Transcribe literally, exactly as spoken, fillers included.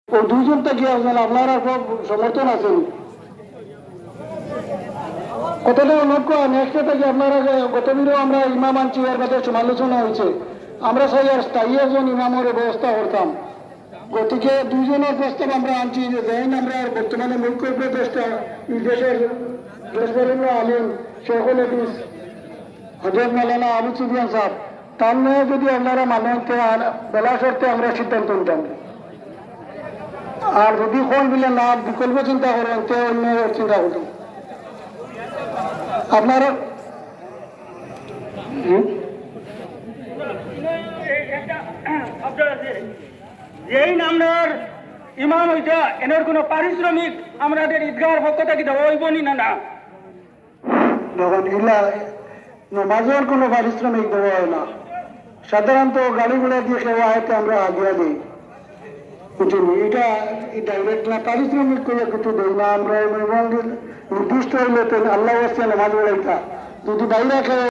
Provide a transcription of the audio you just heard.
ওই দুইজনটা কি আসবেন আপনারা সব সমর্থন আছেন কতটা অনুরোধ করা নেক্সট থেকে আপনারা গতদিনও আমরা ইমাম আনছি এর কথা সমালোচনা হয়েছে আমরা সেই আর স্থায়ী একজন ইমামের ব্যবস্থা করতাম গতিকে দুইজনের প্রস্তাব আমরা আনছি যে যেন আমরা বর্তমানে মুখ্য উপদেষ্টা এই দেশের দেশবরেণ্য আলিম শেখুল হাদিস হজরত মাওলানা আবু সুফিয়ান সাহেব তার নিয়ে যদি আপনারা মানেন বেলা শর্তে আমরা সিদ্ধান্ত নিতাম আর যদি কোন বিলে না বিকল্প চিন্তা করেন তে অন্য চিন্তা করতাম আপনারা যেই নামনার ইমাম হইতা এনার কোন পারিশ্রমিক আমাদের ঈদগার পক্ষ থেকে দেওয়া হইব নি না না যখন ইলা নমাজের কোনো পারিশ্রমিক দেওয়া হয় না সাধারণত গাড়ি ঘোড়া দিয়ে সেবা হয়তো আমরা হাজিরা দিই বুঝলি এটা ডাইরেক্ট না পারিশ্রমিক করে কিছু দেই না আমরা নির্দিষ্ট হইলে আল্লাহ নামাজ পড়াইতা যদি বাইরে